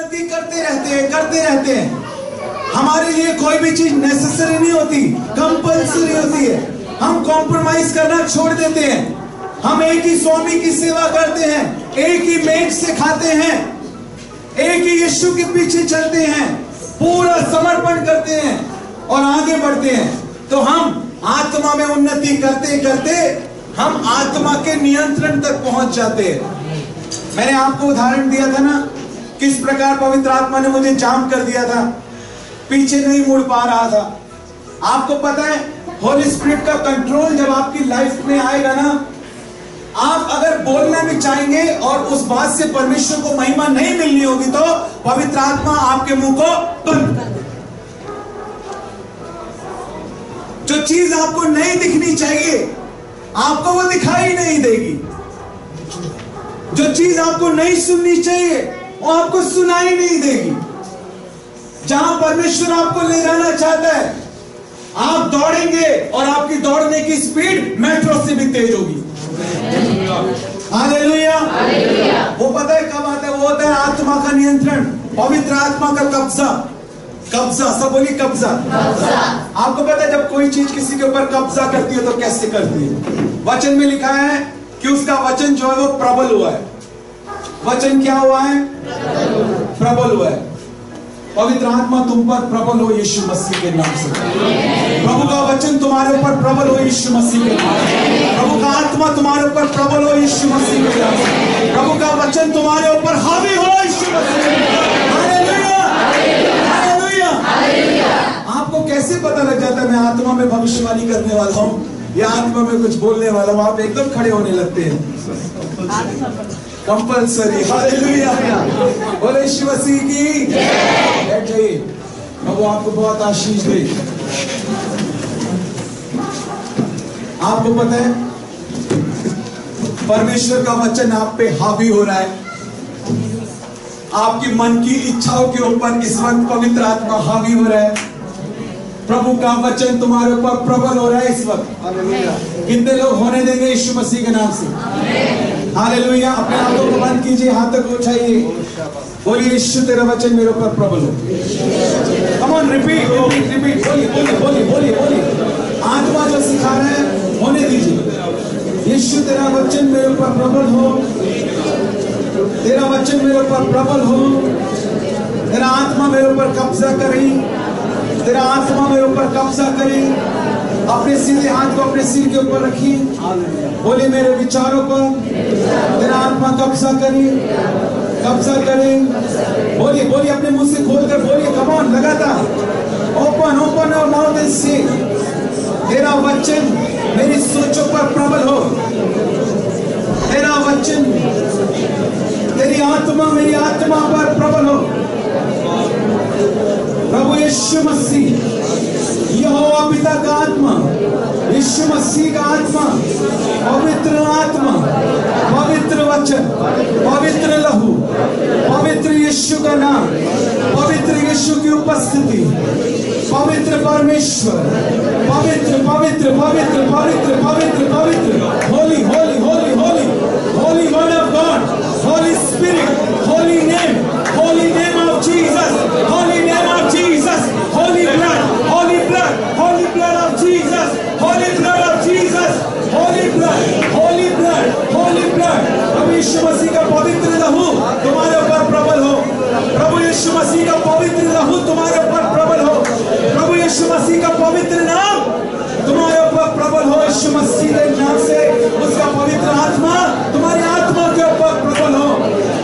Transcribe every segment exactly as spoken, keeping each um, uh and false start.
उन्नति करते रहते हैं, करते रहते हैं। हमारे लिए कोई भी चीज नेसेसरी नहीं होती, कंपल्सरी होती है। हम कॉम्प्रोमाइज करना छोड़ देते हैं। हम एक ही स्वामी की सेवा करते हैं, एक ही मेज से खाते हैं, एक ही यीशु के पीछे चलते हैं, पूरा समर्पण करते हैं और आगे बढ़ते हैं। तो हम आत्मा में उन्नति करते करते हम आत्मा के नियंत्रण तक पहुंच जाते हैं। मैंने आपको उदाहरण दिया था ना, किस प्रकार पवित्र आत्मा ने मुझे जाम कर दिया था, पीछे नहीं मुड़ पा रहा था। आपको पता है होली स्पिरिट का कंट्रोल जब आपकी लाइफ में आएगा ना, आप अगर बोलना भी चाहेंगे और उस बात से परमेश्वर को महिमा नहीं मिलनी होगी तो पवित्र आत्मा आपके मुंह को बंद कर देगा। जो चीज आपको नहीं दिखनी चाहिए आपको वो दिखाई नहीं देगी, जो चीज आपको नहीं सुननी चाहिए वो आपको सुनाई नहीं देगी। जहां परमेश्वर आपको ले जाना चाहता है आप दौड़ेंगे और आपकी दौड़ने की स्पीड मेट्रो से भी तेज होगी। हालेलुया। वो पता है कब आता है? वो होता है आत्मा का नियंत्रण, पवित्र आत्मा का कब्जा। कब्जा, सब बोलिए कब्जा। आपको पता है जब कोई चीज किसी के ऊपर कब्जा करती है तो कैसे करती है? वचन में लिखा है कि उसका वचन जो है वो प्रबल हुआ है। वचन क्या हुआ है? प्रबल हुआ है। पवित्र आत्मा तुम पर प्रबल हो यीशु मसीह के नाम से। प्रभु का वचन तुम्हारे ऊपर प्रबल हो यीशु मसीह के नाम से। प्रभु का आत्मा तुम्हारे ऊपर प्रबल हो यीशु मसीह के नाम से। प्रभु का वचन तुम्हारे ऊपर हावी हो यीशु मसीह के नाम से। Hallelujah, hallelujah, hallelujah. आपको कैसे पता लग जाता है मैं आत्मा में भविष्यवाणी करने वाला हूँ या आत्मा में कुछ बोलने वाला हूँ? आप एकदम खड़े होने लगते हैं। कंपल्सरी। हालेलुया, बोले यीशु मसीह की। बैठ जाइए, प्रभु आपको बहुत आशीष दे। आपको पता है परमेश्वर का वचन आप पे हावी हो रहा है। आपकी मन की इच्छाओं के ऊपर इस वक्त पवित्र आत्मा हावी हो रहा है। प्रभु का वचन तुम्हारे ऊपर प्रबल हो रहा है इस वक्त। कितने लोग होने देंगे यीशु मसीह के नाम से? हालेलुया। अपने हाथों को बंद कीजिए, हाथ तक उठाइए, बोलिए यीशु तेरा वचन मेरे ऊपर प्रबल हो। Come on, repeat repeat repeat, बोलिए बोलिए बोलिए बोलिए बोलिए। आत्मा जो सिखा रहे हैं होने दीजिए। यीशु तेरा वचन मेरे ऊपर प्रबल हो, तेरा वचन मेरे ऊपर प्रबल हो, तेरा आत्मा मेरे ऊपर कब्जा करे, तेरा आत्मा मेरे ऊपर कब्जा करे। अपने सीधे हाथ को अपने सिर के ऊपर रखिए, बोलिए मेरे विचारों पर तेरा आत्मा कब्जा करे, कब्जा करे। बोलिए बोलिए, अपने मुंह से खोलकर बोलिए, कम ऑन, लगातार। ओपन ओपन और माउथ एंड से तेरा वचन मेरी सोचों पर प्रबल हो, तेरा वचन तेरी आत्मा मेरी आत्मा पर प्रबल हो। प्रभु यीशु मसीह, यहोवा पिता का आत्मा, यीशु मसीह का आत्मा, पवित्र आत्मा, पवित्र वचन, पवित्र लहू, पवित्र यीशु का नाम, पवित्र यीशु की उपस्थिति, पवित्र परमेश्वर, पवित्र पवित्र पवित्र पवित्र पवित्र पवित्र, holy holy holy holy holy one of God, holy spirit, holy name, holy name of Jesus, holy name of Jesus, holy blood, holy blood, holy blood of Jesus, holy blood of Jesus, holy blood, holy blood, holy blood. प्रभु यीशु मसीह का पवित्र लहू तुम्हारे ऊपर प्रबल हो, प्रभु यीशु मसीह का पवित्र लहू तुम्हारे ऊपर प्रबल हो, प्रभु यीशु मसीह का पवित्र नाम तुम्हारे ऊपर प्रबल हो। यीशु मसीह के नाम से उसका पवित्र आत्मा तुम्हारी आत्मा के ऊपर प्रबल हो।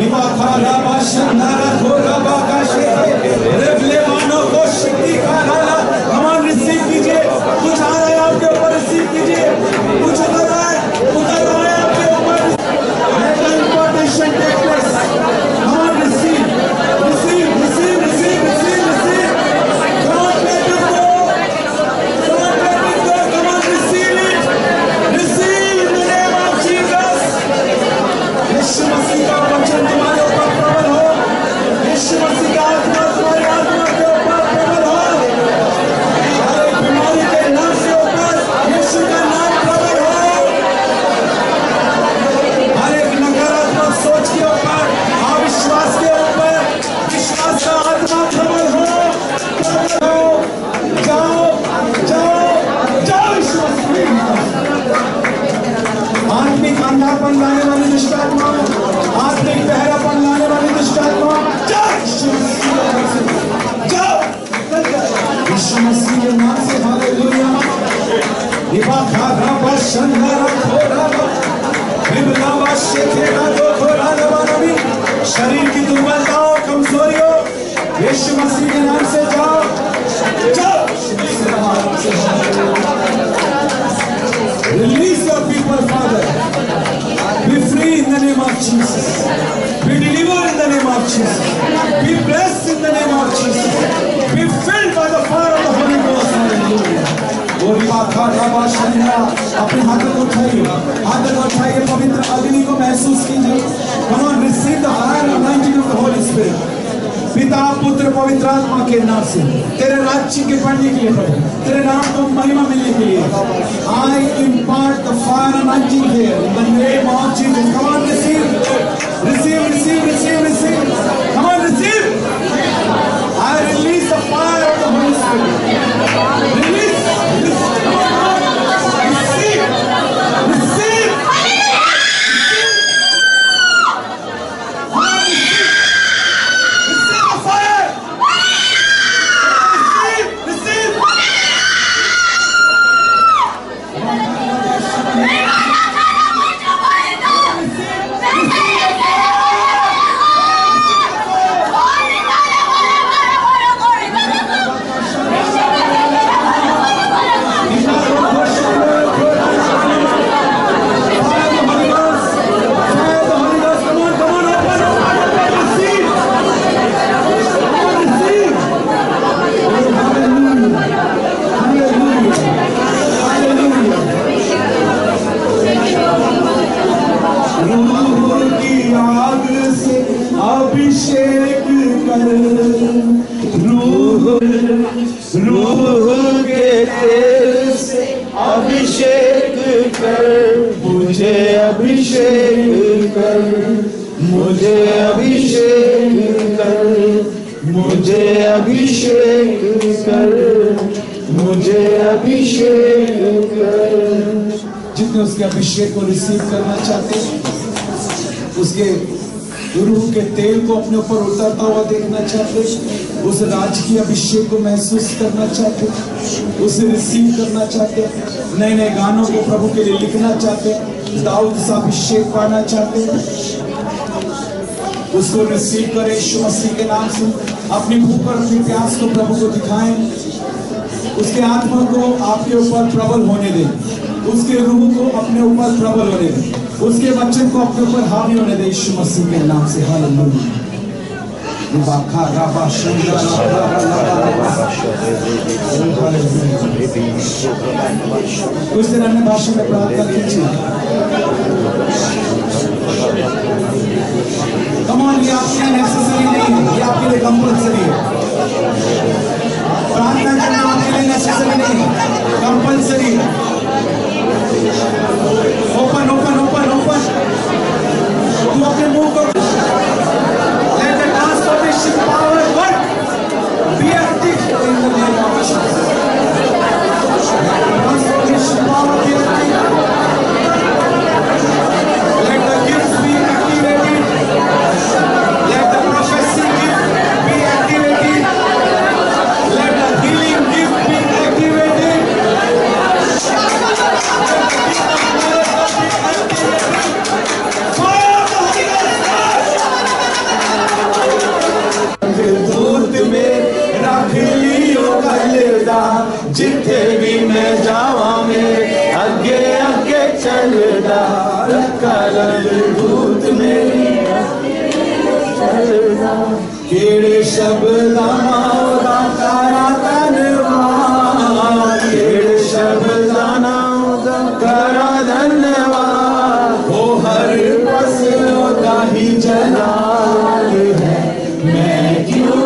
रिसीव कीजिए, कुछ आ रहा है आपके ऊपर, रिसीव कीजिए, कुछ उतर रहा है, उतर रहा है आपके ऊपर। Let the impartation take place. Come on, receive, receive, receive, receive, receive, receive. Come on, let it go. Come on, let it go. Come on, receive it. Receive in the name of Jesus. यीशु मसीह का वचन तुम्हारे ऊपर प्रबल हो, शरीर की दुर्बलताओं कमजोरियों यीशु मसीह के नाम से जाओ जाओ। Release your people, Father. Be free in the name of Jesus. Be delivered in the name of Jesus. Be blessed in the name of Jesus. Be filled by the fire of the Holy Ghost. Hallelujah. अपने हाथों को उठाइए, हाथों को उठाइए, पवित्र अग्नि को महसूस कीजिए। Come on, receive the fire and anointing of the Holy Spirit. पिता पुत्र पवित्र आत्मा के नाम से तेरे राज्य के बढ़ने के लिए पढ़े, तेरे नाम को महिमा मिलने के लिए I impart the fire and anointing here in the name of Jesus. Come on, receive, receive, receive, receive, receive. Come on, receive. I release the fire of the Holy Spirit. Release, release. Come on, come on. Receive, receive. जितने उसके अभिषेक को receive करना चाहते हैं, उसके रूह के तेल को अपने ऊपर उतरता हुआ देखना चाहते, उस राजकीय अभिषेक को महसूस करना चाहते, उसे रिसीव करना चाहते, नए नए गानों को प्रभु के लिए लिखना चाहते, दाऊद सा अभिषेक पाना चाहते, उसको रिसीव करें यीशु मसीह के नाम से। अपनी भूख और अपनी प्यास को प्रभु को दिखाएं, उसके आत्मा को आपके ऊपर प्रबल होने दें, उसके रूह को अपने ऊपर प्रबल होने दें, उसके वचन को अपने ऊपर हावी होने दें यीशु मसीह के नाम से। हालेलुया। कुछ देर अन्य भाषा में प्रार्थना कीजिए। Come on, ये आपके लिए नेसेसरी नहीं है, ये आपके लिए कंपल्सरी है। प्रार्थना करना आपके लिए नेसेसरी नहीं है, कंपल्सरी है। ओपन ओपन ओपन ओपन तू अपने मुंह को let the transformation power work. Be active in the name of Jesus. Transformation power be active. Let the gifts be activated. Let the prophecy gift be activated. Let the healing gift be activated. जिथे भी मैं जावा में अगे अगे चलदा भूत मेरी चलदा केड़े शब्दां दा करा धन्यवाद, केड़े शब्दां दा करा धन्यवाद। वो हर पासे ओदा ही जलाल है, मैं क्यों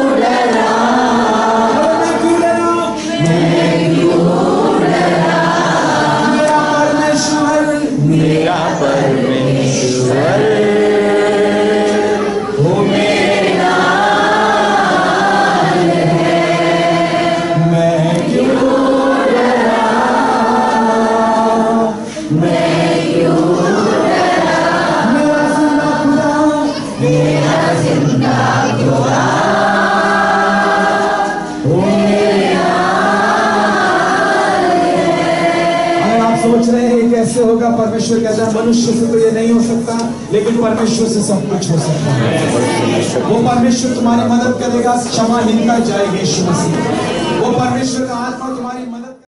परमेश्वर हो मेरा परमेश्वर कहता है मनुष्य से तो ये नहीं हो सकता, लेकिन परमेश्वर से सब कुछ हो सकता है। वो परमेश्वर तुम्हारी मदद करेगा, क्षमाहीनता जाएगी यीशु मसीह। वो परमेश्वर का आत्मा तुम्हारी